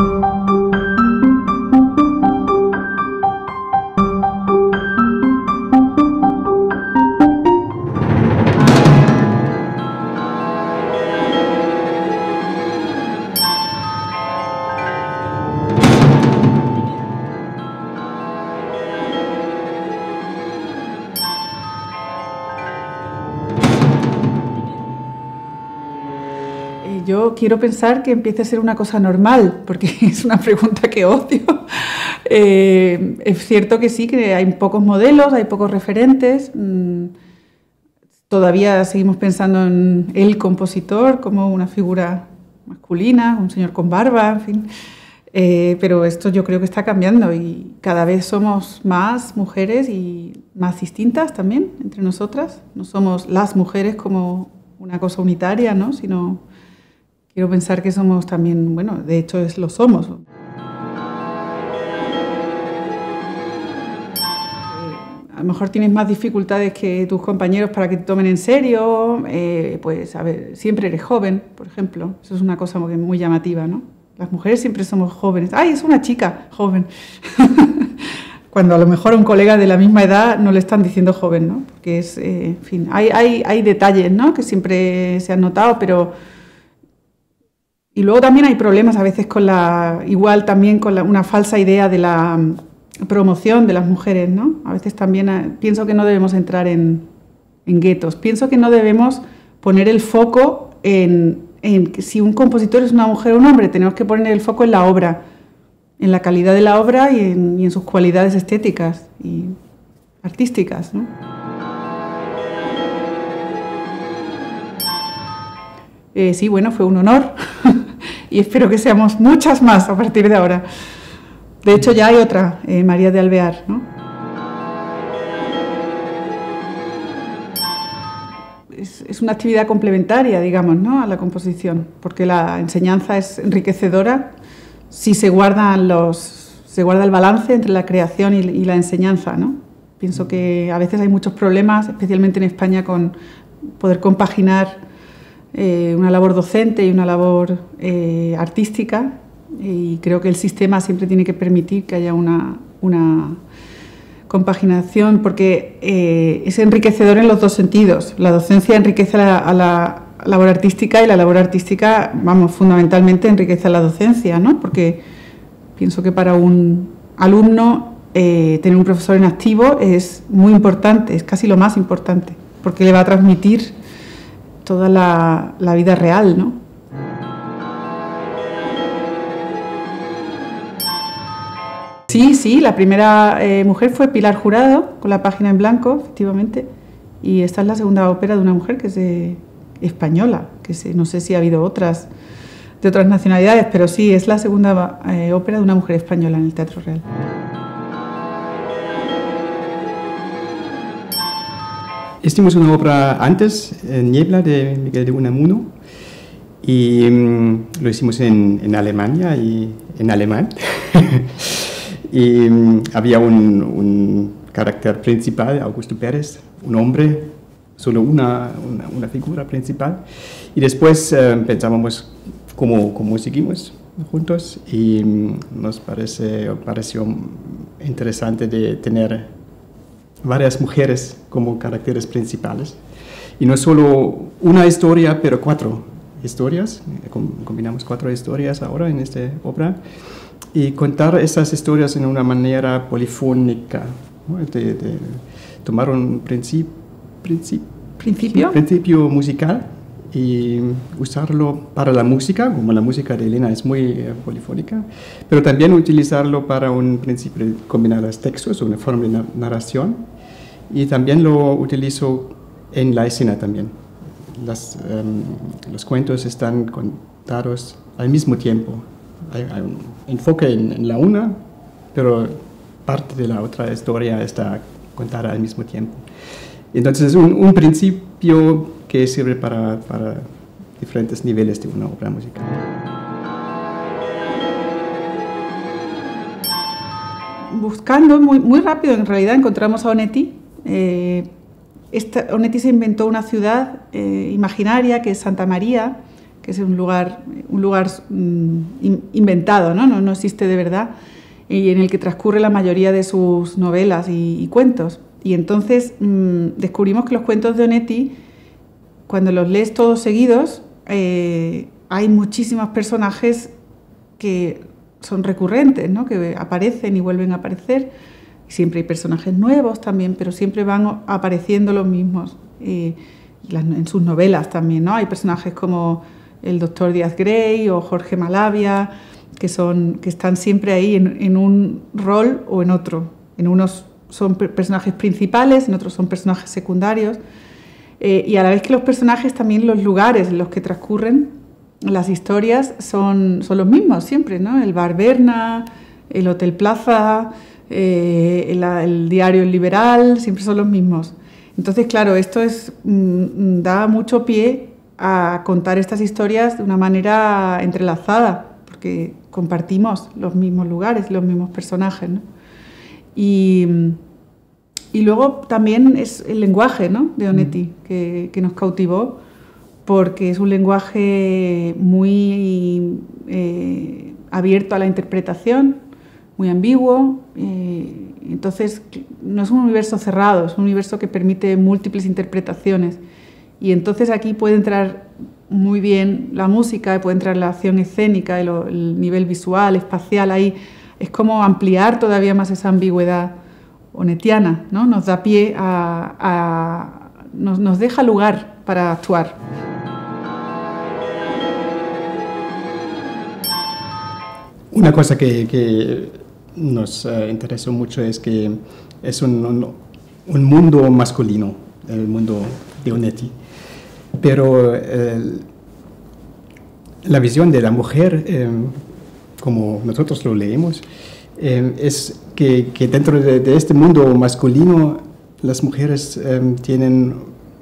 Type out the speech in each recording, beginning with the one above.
Yo quiero pensar que empiece a ser una cosa normal, porque es una pregunta que odio. Es cierto que sí, que hay pocos modelos, hay pocos referentes. Todavía seguimos pensando en el compositor como una figura masculina, un señor con barba, en fin. Pero esto yo creo que está cambiando y cada vez somos más mujeres y más distintas también entre nosotras. No somos las mujeres como una cosa unitaria, ¿no? Sino quiero pensar que somos también, bueno, de hecho lo somos. A lo mejor tienes más dificultades que tus compañeros para que te tomen en serio, pues a ver, siempre eres joven, por ejemplo. Eso es una cosa muy llamativa, ¿no? Las mujeres siempre somos jóvenes. ¡Ay, es una chica joven! Cuando a lo mejor a un colega de la misma edad no le están diciendo joven, ¿no? Porque es, en fin, hay detalles, ¿no? Que siempre se han notado, pero... Y luego también hay problemas a veces con una falsa idea de la promoción de las mujeres, ¿no? A veces también pienso que no debemos entrar en guetos. Pienso que no debemos poner el foco en que si un compositor es una mujer o un hombre. Tenemos que poner el foco en la obra, en la calidad de la obra y en sus cualidades estéticas y artísticas, ¿no? Sí, bueno, fue un honor y espero que seamos muchas más a partir de ahora. De hecho, ya hay otra, María de Alvear, ¿no? Es una actividad complementaria, digamos, ¿no? A la composición, porque la enseñanza es enriquecedora si se guarda el balance entre la creación y la enseñanza, ¿no? Pienso que a veces hay muchos problemas, especialmente en España, con poder compaginar una labor docente y una labor artística, y creo que el sistema siempre tiene que permitir que haya una compaginación, porque es enriquecedor en los dos sentidos. La docencia enriquece a la labor artística y la labor artística, vamos, fundamentalmente enriquece a la docencia, ¿no? Porque pienso que para un alumno tener un profesor en activo es muy importante, es casi lo más importante, porque le va a transmitir toda la vida real, ¿no? Sí, la primera mujer fue Pilar Jurado, con La página en blanco, efectivamente, y esta es la segunda ópera de una mujer que es española, no sé si ha habido otras de otras nacionalidades, pero sí, es la segunda ópera de una mujer española en el Teatro Real. Hicimos una obra antes, Niebla, de Miguel de Unamuno, y lo hicimos en Alemania y en alemán. Y había un carácter principal, Augusto Pérez, un hombre, solo una figura principal. Y después pensábamos cómo seguimos juntos, y nos pareció interesante de tener varias mujeres como caracteres principales. Y no solo una historia, pero 4 historias. Combinamos 4 historias ahora en esta obra. Y contar esas historias en una manera polifónica, ¿no? De tomar un principio musical y usarlo para la música, como la música de Elena es muy polifónica, pero también utilizarlo para un principio de combinar los textos, una forma de narración, y también lo utilizo en la escena también. Los cuentos están contados al mismo tiempo. Hay un enfoque en la una, pero parte de la otra historia está contada al mismo tiempo. Entonces es un principio que sirve para diferentes niveles de una obra musical. Buscando muy rápido, en realidad, encontramos a Onetti. Onetti se inventó una ciudad imaginaria que es Santa María, que es un lugar inventado, ¿no? No existe de verdad, y en el que transcurre la mayoría de sus novelas y cuentos. Y entonces descubrimos que los cuentos de Onetti, cuando los lees todos seguidos, hay muchísimos personajes que son recurrentes, ¿no? Que aparecen y vuelven a aparecer. Siempre hay personajes nuevos también, pero siempre van apareciendo los mismos. En sus novelas también, ¿no? Hay personajes como el Dr. Díaz Grey o Jorge Malavia, que están siempre ahí en un rol o en otro. En unos son personajes principales, en otros son personajes secundarios. Y a la vez que los personajes, también los lugares en los que transcurren las historias son los mismos siempre, ¿no? El Bar Berna, el Hotel Plaza, el diario El Liberal, siempre son los mismos. Entonces, claro, esto da mucho pie a contar estas historias de una manera entrelazada, porque compartimos los mismos lugares, los mismos personajes, ¿no? Y luego también es el lenguaje, ¿no?, de Onetti, que nos cautivó, porque es un lenguaje muy abierto a la interpretación, muy ambiguo. Entonces no es un universo cerrado, es un universo que permite múltiples interpretaciones, y entonces aquí puede entrar muy bien la música, puede entrar la acción escénica, el nivel visual, espacial. Ahí es como ampliar todavía más esa ambigüedad onetiana, ¿no? Nos da pie nos deja lugar para actuar. Una cosa que nos interesó mucho es que es un mundo masculino, el mundo de Onetti, pero la visión de la mujer, como nosotros lo leemos, es que dentro de este mundo masculino las mujeres tienen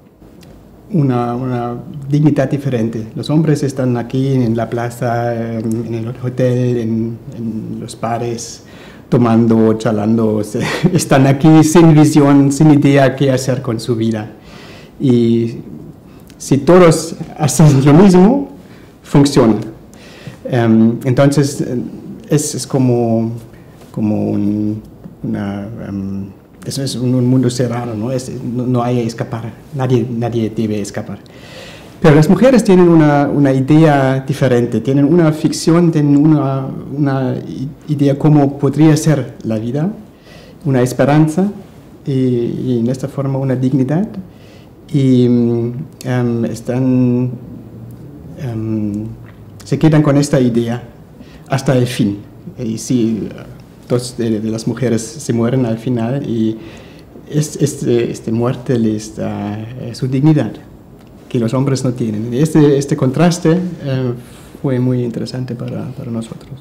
una dignidad diferente. Los hombres están aquí en la plaza, en el hotel, en los bares, tomando, charlando, están aquí sin visión, sin idea qué hacer con su vida. Y si todos hacen lo mismo, funciona. Entonces es como eso es un mundo cerrado, ¿no? No hay escapar, nadie debe escapar. Pero las mujeres tienen una idea diferente, tienen una ficción, tienen una idea cómo podría ser la vida, una esperanza y en esta forma una dignidad. Y se quedan con esta idea hasta el fin. Y si dos de las mujeres se mueren al final, y esta muerte les da su dignidad, que los hombres no tienen. Este contraste fue muy interesante para nosotros.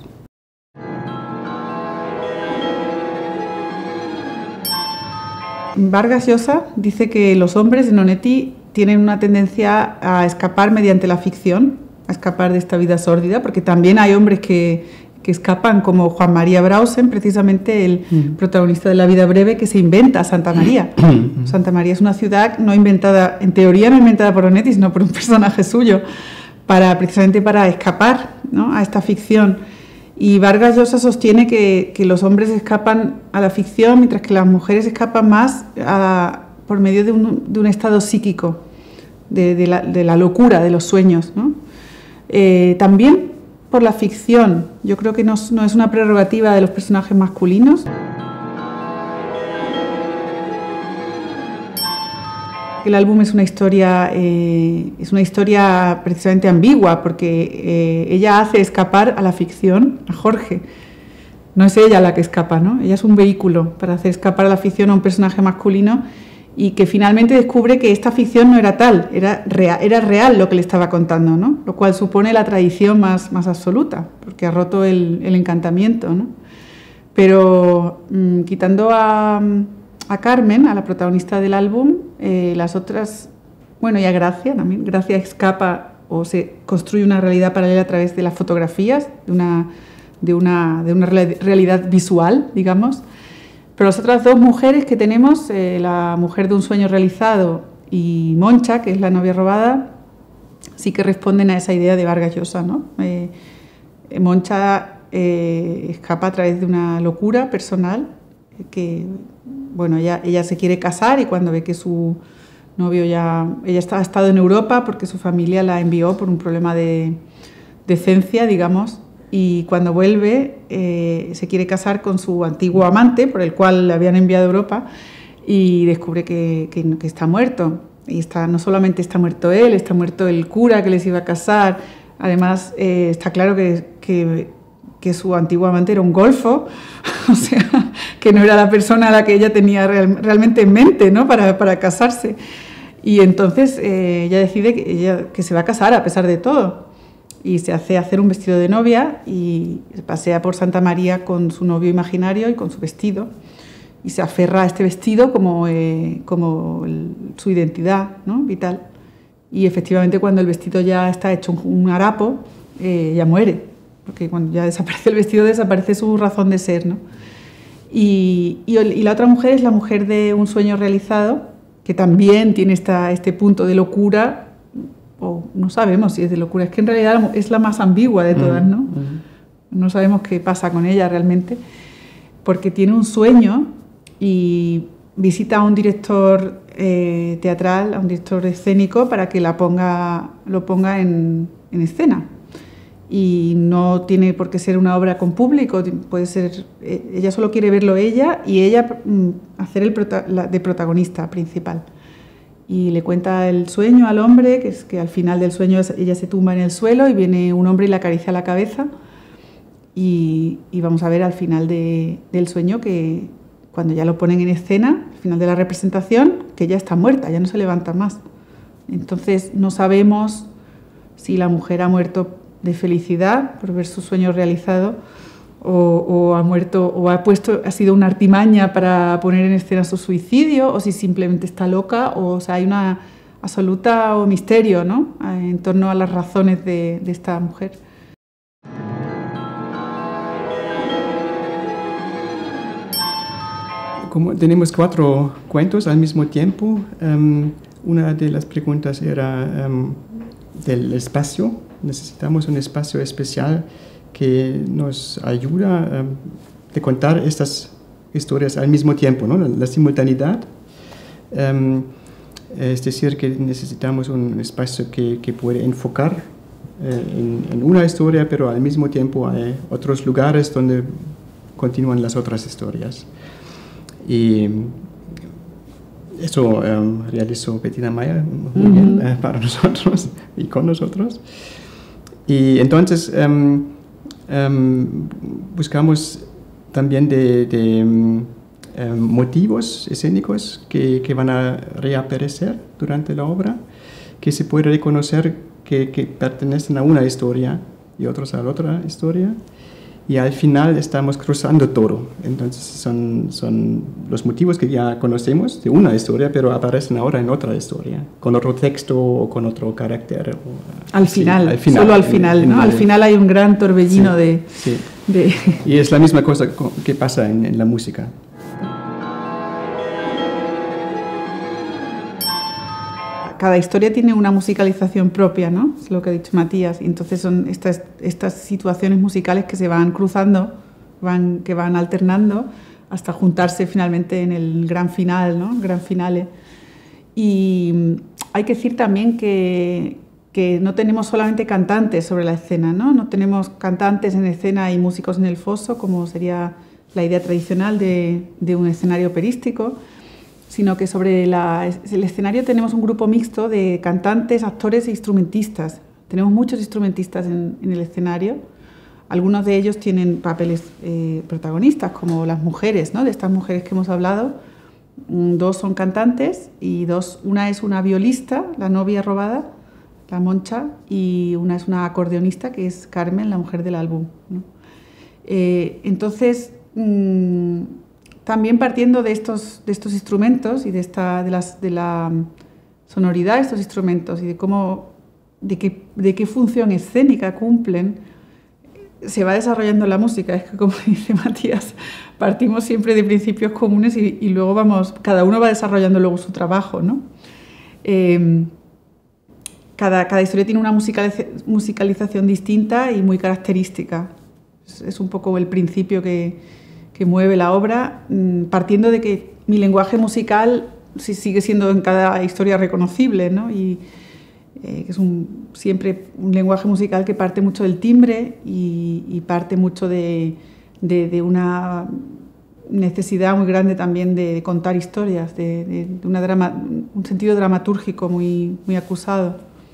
Vargas Llosa dice que los hombres en Onetti tienen una tendencia a escapar mediante la ficción, a escapar de esta vida sórdida, porque también hay hombres que escapan, como Juan María Brausen, precisamente el protagonista de La vida breve, que se inventa Santa María. Santa María es una ciudad no inventada, en teoría no inventada por Onetti, sino por un personaje suyo, precisamente para escapar, ¿no?, a esta ficción. Y Vargas Llosa sostiene que los hombres escapan a la ficción, mientras que las mujeres escapan más por medio de un estado psíquico, de la locura, de los sueños, ¿no? También por la ficción. Yo creo que no es una prerrogativa de los personajes masculinos. El álbum es una historia precisamente ambigua, porque ella hace escapar a la ficción a Jorge. No es ella la que escapa, ¿no? Ella es un vehículo para hacer escapar a la ficción a un personaje masculino, y que finalmente descubre que esta ficción no era tal, era real lo que le estaba contando, ¿no? Lo cual supone la traición más absoluta, porque ha roto el encantamiento, ¿no? Pero quitando a Carmen, a la protagonista del álbum, las otras, bueno, y a Gracia también. Gracia escapa o se construye una realidad paralela a través de las fotografías, de una realidad visual, digamos. Pero las otras dos mujeres que tenemos, la mujer de un sueño realizado y Moncha, que es la novia robada, sí que responden a esa idea de Vargas Llosa, ¿no? Moncha escapa a través de una locura personal que, bueno, ella se quiere casar y cuando ve que su novio ella ha estado en Europa porque su familia la envió por un problema de decencia, digamos, y cuando vuelve se quiere casar con su antiguo amante por el cual le habían enviado a Europa y descubre que está muerto. Y no solamente está muerto él, está muerto el cura que les iba a casar. Además, está claro que su antiguo amante era un golfo, o sea, que no era la persona a la que ella tenía realmente en mente, ¿no? para casarse. Y entonces ella decide que se va a casar a pesar de todo. Y se hace hacer un vestido de novia y pasea por Santa María con su novio imaginario y con su vestido. Y se aferra a este vestido como su identidad, ¿no? Vital. Y efectivamente cuando el vestido ya está hecho un harapo, ya muere, porque cuando ya desaparece el vestido desaparece su razón de ser, ¿no? Y la otra mujer es la mujer de Un sueño realizado, que también tiene este punto de locura, o no sabemos si es de locura, es que en realidad es la más ambigua de todas, ¿no? No sabemos qué pasa con ella realmente, porque tiene un sueño y visita a un director teatral, a un director escénico para que lo ponga en escena. Y no tiene por qué ser una obra con público, puede ser, ella solo quiere verlo ella y ella hacer de protagonista principal. Y le cuenta el sueño al hombre, que es que al final del sueño ella se tumba en el suelo y viene un hombre y le acaricia la cabeza. Y vamos a ver al final del sueño que cuando ya lo ponen en escena, al final de la representación, que ella está muerta, ya no se levanta más. Entonces no sabemos si la mujer ha muerto de felicidad por ver su sueño realizado o ha muerto o ha sido una artimaña para poner en escena su suicidio o si simplemente está loca o sea, hay una absoluta misterio, ¿no? En torno a las razones de esta mujer. Como tenemos 4 cuentos al mismo tiempo, una de las preguntas era del espacio. Necesitamos un espacio especial que nos ayuda a contar estas historias al mismo tiempo, ¿no? La simultaneidad. Es decir, que necesitamos un espacio que puede enfocar en una historia, pero al mismo tiempo hay otros lugares donde continúan las otras historias. Y eso realizó Bettina Meyer muy bien para nosotros y con nosotros. Y entonces buscamos también de motivos escénicos que van a reaparecer durante la obra, que se puede reconocer que pertenecen a una historia y otros a la otra historia. Y al final estamos cruzando todo. Entonces son los motivos que ya conocemos de una historia, pero aparecen ahora en otra historia, con otro texto o con otro carácter. Al final, solo al final, ¿no? Al final hay un gran torbellino de... Y es la misma cosa que pasa en la música. Cada historia tiene una musicalización propia, ¿no? Es lo que ha dicho Matías. Y entonces son estas situaciones musicales que se van cruzando, que van alternando hasta juntarse finalmente en el gran final, ¿no? Gran finale. Y hay que decir también que no tenemos solamente cantantes sobre la escena, ¿no? No tenemos cantantes en escena y músicos en el foso, como sería la idea tradicional de un escenario operístico, sino que sobre el escenario tenemos un grupo mixto de cantantes, actores e instrumentistas. Tenemos muchos instrumentistas en el escenario. Algunos de ellos tienen papeles protagonistas, como las mujeres, ¿no? De estas mujeres que hemos hablado. 2 son cantantes y una es una violista, la novia robada, la Moncha, y una es una acordeonista, que es Carmen, la mujer del álbum, ¿no? Entonces... también partiendo de estos instrumentos y de la sonoridad de estos instrumentos y de qué función escénica cumplen, se va desarrollando la música. Es que, como dice Matías, partimos siempre de principios comunes y luego cada uno va desarrollando luego su trabajo, ¿no? cada historia tiene una musicalización distinta y muy característica. Es un poco el principio que mueve la obra, partiendo de que mi lenguaje musical sigue siendo en cada historia reconocible, ¿no? Y que es siempre un lenguaje musical que parte mucho del timbre y parte mucho de una necesidad muy grande también de contar historias, de un sentido dramatúrgico muy, muy acusado.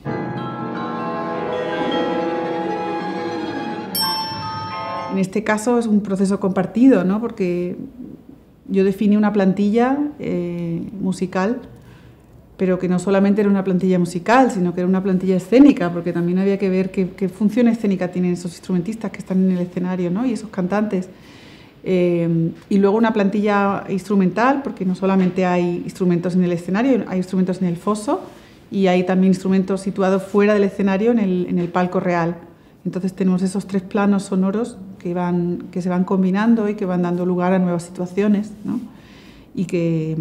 En este caso es un proceso compartido, ¿no? Porque yo definí una plantilla musical, pero que no solamente era una plantilla musical, sino que era una plantilla escénica, porque también había que ver qué función escénica tienen esos instrumentistas que están en el escenario, ¿no? Y esos cantantes. Y luego una plantilla instrumental, porque no solamente hay instrumentos en el escenario, hay instrumentos en el foso y hay también instrumentos situados fuera del escenario en el palco real. Entonces tenemos esos 3 planos sonoros que se van combinando y que van dando lugar a nuevas situaciones, ¿no? Y que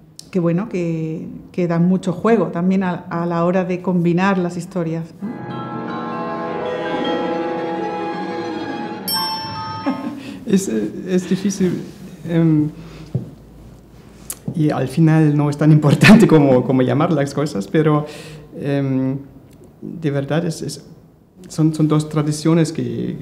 dan mucho juego también a la hora de combinar las historias, ¿no? Es difícil y al final no es tan importante como llamar las cosas, pero de verdad son 2 tradiciones que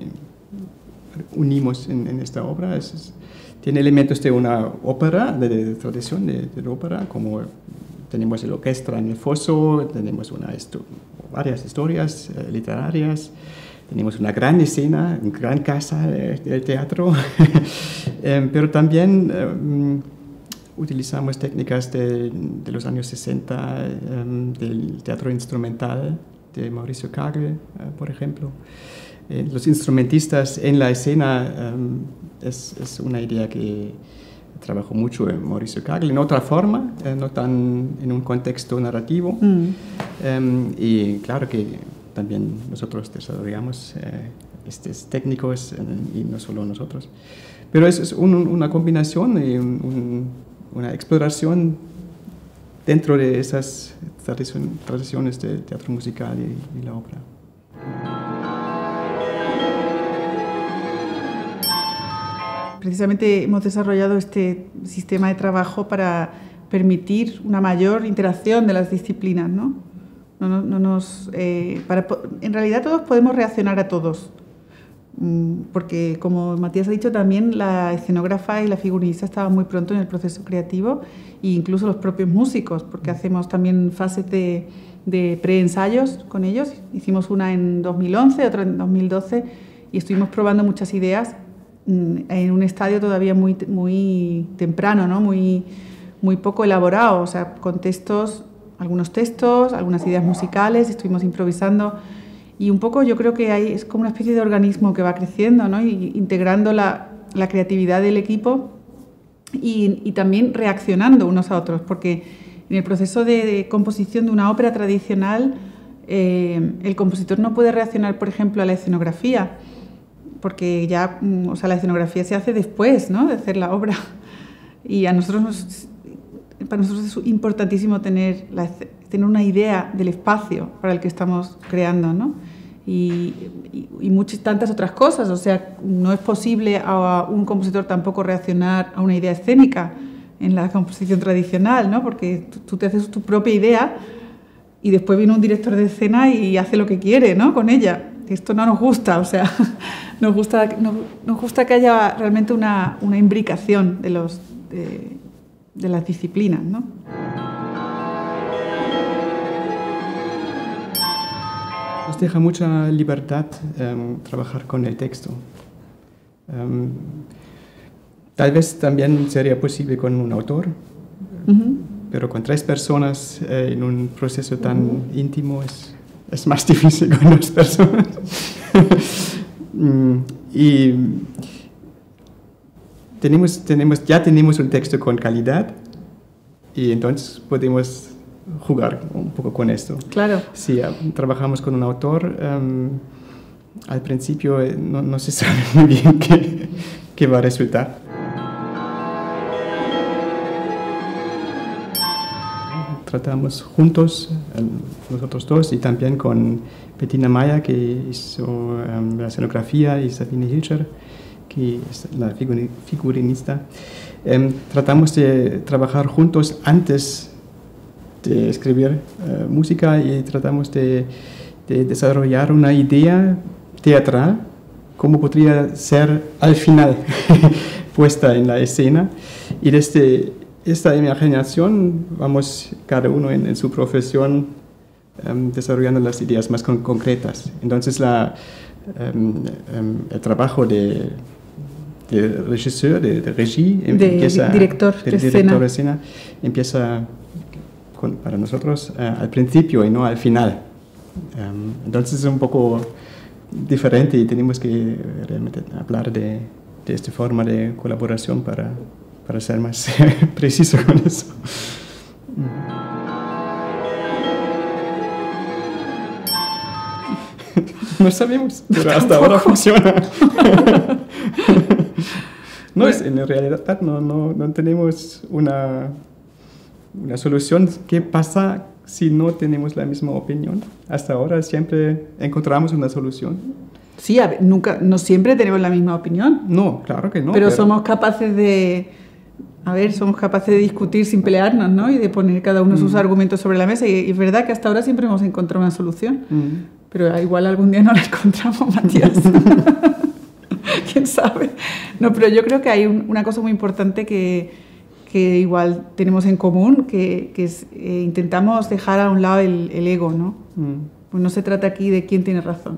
unimos en esta obra. Tiene elementos de una ópera, de tradición de la ópera, como tenemos la orquesta en el foso, tenemos varias historias literarias. Tenemos una gran escena, una gran casa del teatro, pero también utilizamos técnicas de los años 60, del teatro instrumental de Mauricio Kagel, por ejemplo. Los instrumentistas en la escena es una idea que trabajó mucho en Mauricio Kagel, en otra forma, no tan en un contexto narrativo. Y claro que también nosotros desarrollamos estos técnicos y no solo nosotros. Pero es una combinación y una exploración dentro de esas tradiciones de teatro musical y la ópera. Precisamente hemos desarrollado este sistema de trabajo para permitir una mayor interacción de las disciplinas, ¿no? En realidad todos podemos reaccionar a todos, porque como Matías ha dicho también la escenógrafa y la figurinista estaban muy pronto en el proceso creativo e incluso los propios músicos, porque hacemos también fases de preensayos con ellos. Hicimos una en 2011, otra en 2012 y estuvimos probando muchas ideas en un estadio todavía muy, muy temprano, ¿no? Muy poco elaborado, o sea, con algunos textos, algunas ideas musicales, estuvimos improvisando y un poco yo creo que es como una especie de organismo que va creciendo, ¿no? Y integrando la creatividad del equipo y también reaccionando unos a otros, porque en el proceso de composición de una ópera tradicional el compositor no puede reaccionar, por ejemplo, a la escenografía, porque ya, o sea, la escenografía se hace después, ¿no?, de hacer la obra. Y para nosotros es importantísimo tener una idea del espacio para el que estamos creando, ¿no? Y tantas otras cosas. O sea, no es posible a un compositor tampoco reaccionar a una idea escénica en la composición tradicional, ¿no? Porque tú te haces tu propia idea y después viene un director de escena y hace lo que quiere, ¿no?, con ella. Esto no nos gusta, o sea, nos gusta que haya realmente una imbricación de las disciplinas, ¿no? Nos deja mucha libertad trabajar con el texto. Tal vez también sería posible con un autor, pero con 3 personas en un proceso tan íntimo es más difícil con 2 personas. Y ya tenemos un texto con calidad y entonces podemos jugar un poco con esto. Claro. Si trabajamos con un autor, al principio no se sabe muy bien qué va a resultar. tratamos juntos, nosotros dos, y también con Bettina Maya, que hizo la escenografía, y Sabine Hilscher, que es la figurinista. Tratamos de trabajar juntos antes de escribir música y tratamos de desarrollar una idea teatral, cómo podría ser al final puesta en la escena. Y desde esta imaginación vamos cada uno en su profesión desarrollando las ideas más concretas. Entonces el trabajo de regisseur, de regie, director de escena, empieza para nosotros al principio y no al final. Entonces es un poco diferente y tenemos que realmente hablar de esta forma de colaboración para ser más preciso con eso. No sabemos, pero hasta ahora funciona. No, en realidad no tenemos una solución. ¿Qué pasa si no tenemos la misma opinión? Hasta ahora siempre encontramos una solución. Sí, no siempre tenemos la misma opinión. No, claro que no. Pero somos capaces de discutir sin pelearnos, ¿no? Y de poner cada uno sus argumentos sobre la mesa. Y es verdad que hasta ahora siempre hemos encontrado una solución. Pero igual algún día no la encontramos, Matías. ¿Quién sabe? No, pero yo creo que hay una cosa muy importante que igual tenemos en común, que es intentamos dejar a un lado el ego, ¿no? Pues no se trata aquí de quién tiene razón.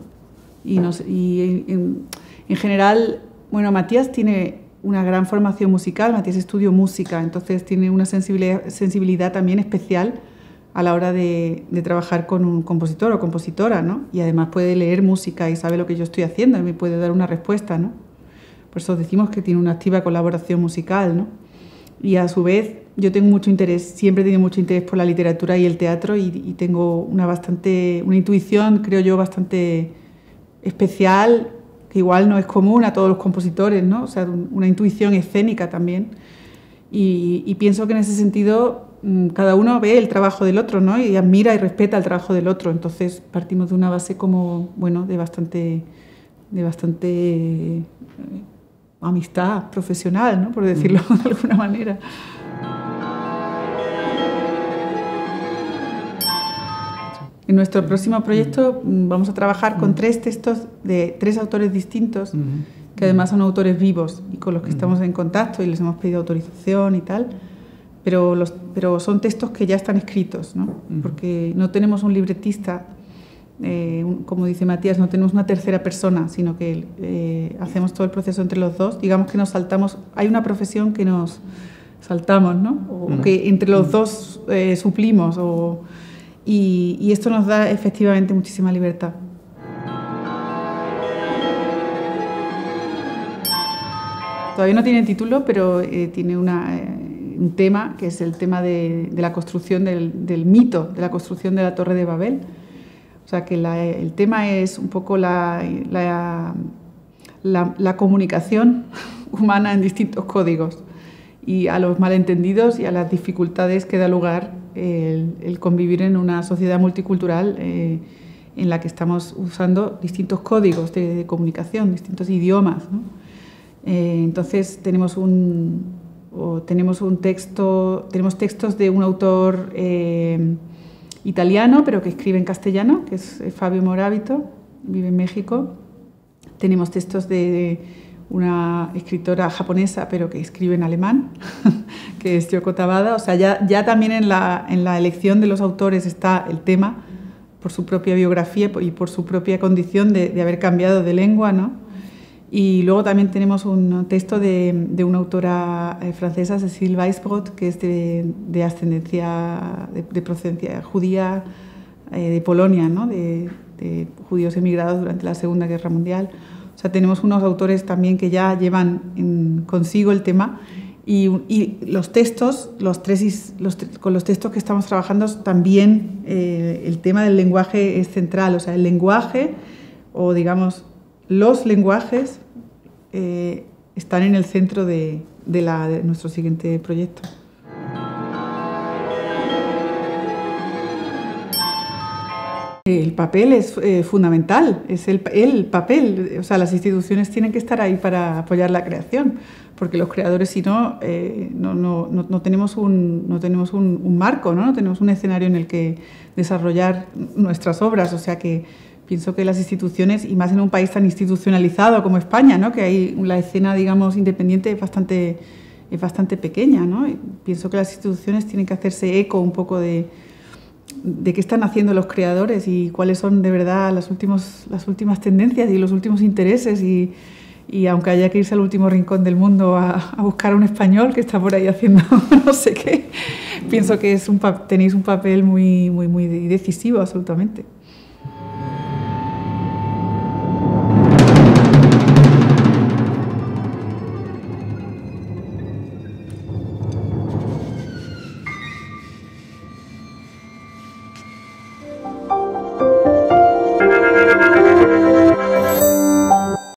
En general, bueno, Matías tiene una gran formación musical, Matías estudió música, entonces tiene una sensibilidad también especial a la hora de trabajar con un compositor o compositora, ¿no? Y además puede leer música y sabe lo que yo estoy haciendo y me puede dar una respuesta, ¿no? Por eso decimos que tiene una activa colaboración musical, ¿no? Y a su vez yo tengo mucho interés, siempre he tenido mucho interés por la literatura y el teatro y tengo una intuición, creo yo, bastante especial, que igual no es común a todos los compositores, ¿no? O sea, una intuición escénica también. Y pienso que en ese sentido cada uno ve el trabajo del otro, ¿no? Y admira y respeta el trabajo del otro. Entonces partimos de una base como, bueno, de bastante amistad profesional, ¿no? Por decirlo de alguna manera. En nuestro próximo proyecto vamos a trabajar con 3 textos de 3 autores distintos, que además son autores vivos y con los que estamos en contacto y les hemos pedido autorización y tal, pero son textos que ya están escritos, ¿no? Porque no tenemos un libretista, como dice Matías, no tenemos una tercera persona, sino que hacemos todo el proceso entre los dos. Digamos que nos saltamos, hay una profesión que nos saltamos, ¿no? O que entre los dos suplimos, y esto nos da efectivamente muchísima libertad. Todavía no tiene título, pero tiene un tema, que es el tema de la construcción del mito, de la construcción de la Torre de Babel. O sea, que el tema es un poco la comunicación humana en distintos códigos y a los malentendidos y a las dificultades que da lugar el convivir en una sociedad multicultural en la que estamos usando distintos códigos de comunicación, distintos idiomas, ¿no? Entonces tenemos textos de un autor italiano, pero que escribe en castellano, que es Fabio Moravito, vive en México. Tenemos textos de una escritora japonesa, pero que escribe en alemán, que es Yoko Tabada. O sea, ya también en la elección de los autores está el tema, por su propia biografía y por su propia condición de haber cambiado de lengua, ¿no? Y luego también tenemos un texto de una autora francesa, Cécile Weisbrot, que es de ascendencia, de procedencia judía, de Polonia, ¿no? de judíos emigrados durante la Segunda Guerra Mundial. O sea, tenemos unos autores también que ya llevan consigo el tema y los textos, con los textos que estamos trabajando también el tema del lenguaje es central. O sea, el lenguaje, o digamos, los lenguajes están en el centro de nuestro siguiente proyecto. papel es fundamental, es el papel. O sea, las instituciones tienen que estar ahí para apoyar la creación, porque los creadores, si no, no tenemos un marco, ¿no? No tenemos un escenario en el que desarrollar nuestras obras. O sea que pienso que las instituciones, y más en un país tan institucionalizado como España, ¿no? Que hay la escena, digamos, independiente es bastante pequeña, ¿no? Y pienso que las instituciones tienen que hacerse eco un poco de qué están haciendo los creadores y cuáles son de verdad las últimas tendencias y los últimos intereses, y aunque haya que irse al último rincón del mundo a buscar a un español que está por ahí haciendo no sé qué, pienso que tenéis un papel muy decisivo, absolutamente.